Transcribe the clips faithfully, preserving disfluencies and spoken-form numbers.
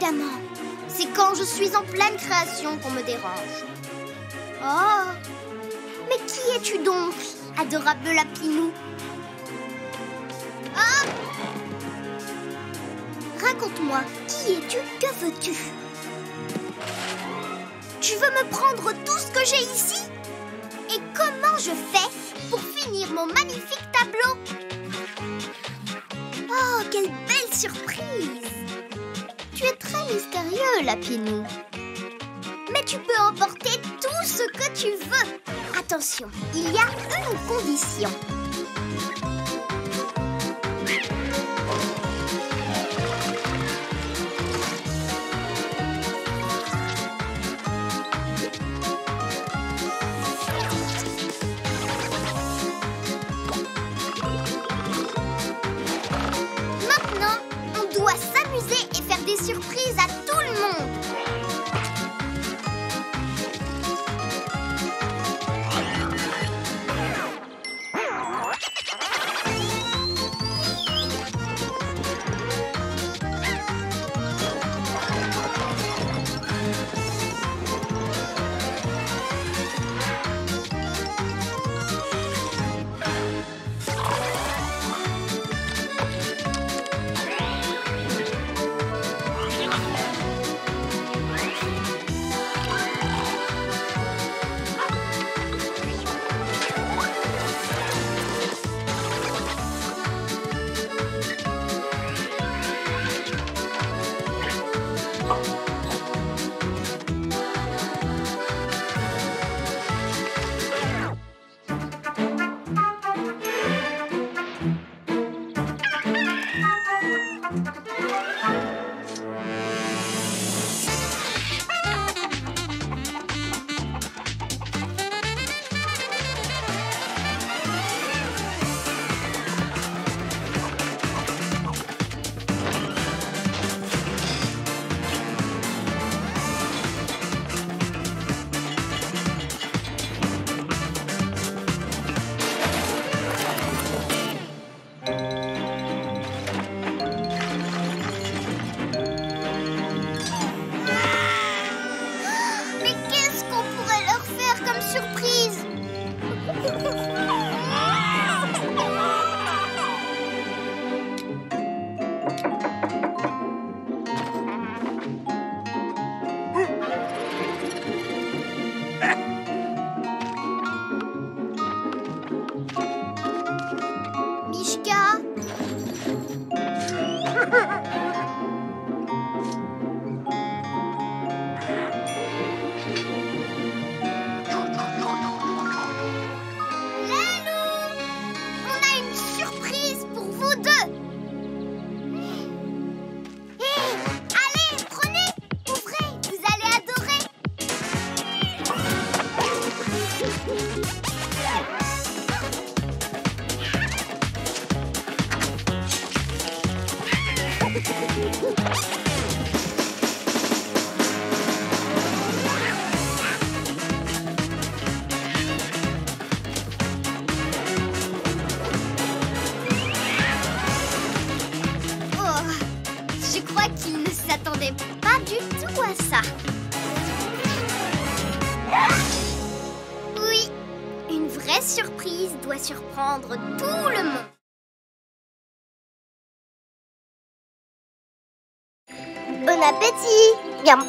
évidemment. C'est quand je suis en pleine création qu'on me dérange. Oh, mais qui es-tu donc, adorable Lapinou? Ah! Raconte-moi, qui es-tu? Que veux-tu? Tu veux me prendre tout ce que j'ai ici? Et comment je fais pour finir mon magnifique tableau? Oh, quelle belle surprise! Tu es très mystérieux, Lapinou. Mais tu peux emporter tout ce que tu veux. Attention, il y a une condition. Maintenant, on doit s'amuser et faire des surprises à tout le monde. Pas du tout à ça. Oui, une vraie surprise doit surprendre tout le monde. Bon appétit. Miam.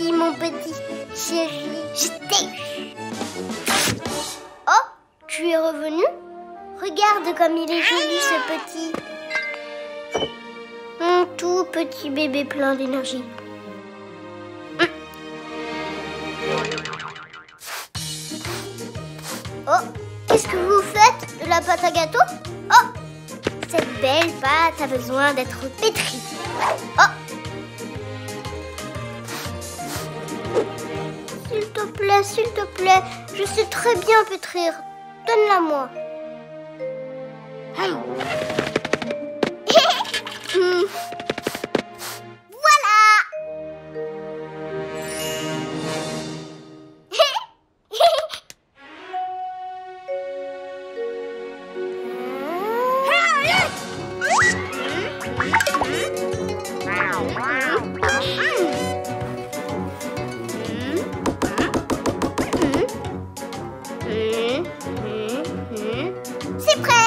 Merci mon petit chéri, je t'ai eu. Oh, tu es revenu? Regarde comme il est joli ce petit. Mon tout petit bébé plein d'énergie. Oh, qu'est-ce que vous faites? De la pâte à gâteau? Oh, cette belle pâte a besoin d'être pétrie. Oh, s'il te plaît, s'il te plaît, je sais très bien pétrir. Donne-la moi. Hum. Hum. Voilà. C'est prêt.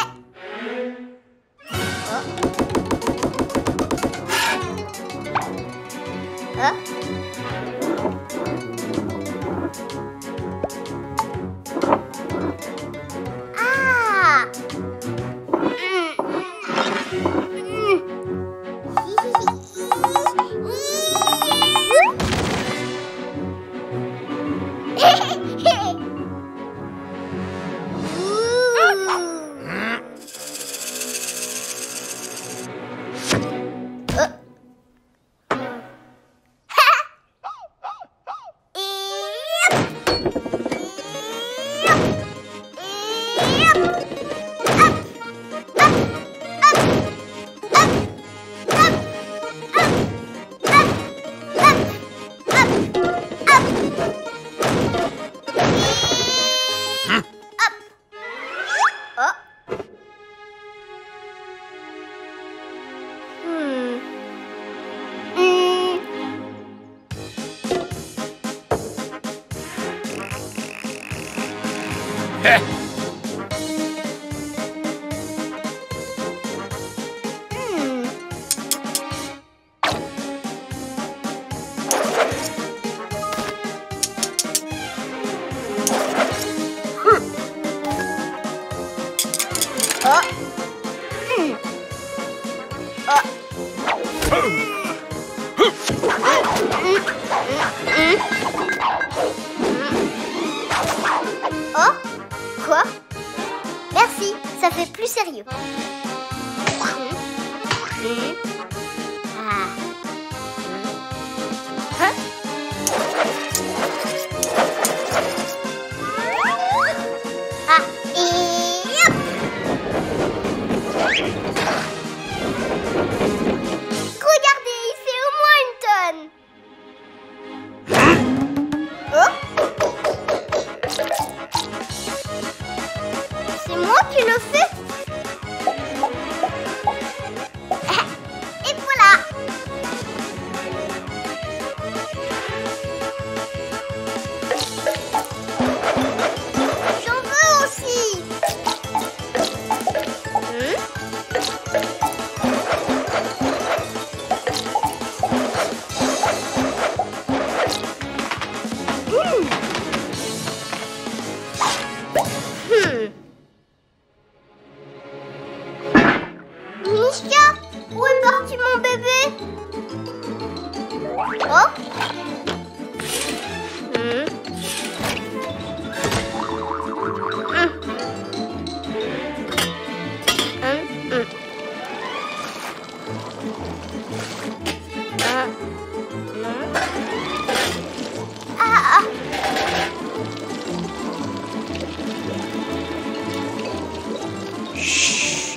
Hein? Ah! Oh, quoi? Merci, ça fait plus sérieux. Ah. Hein? Ah, et hop! Regardez, il fait au moins une tonne. Oh! C'est moi qui le fais? Et voilà! J'en veux aussi! Hmm? Hmm. Hmm. Mishka, où est parti mon bébé? Oh? Hmm. Hmm. Hmm. Hmm. Ah. Hmm. Ah, ah. Chut.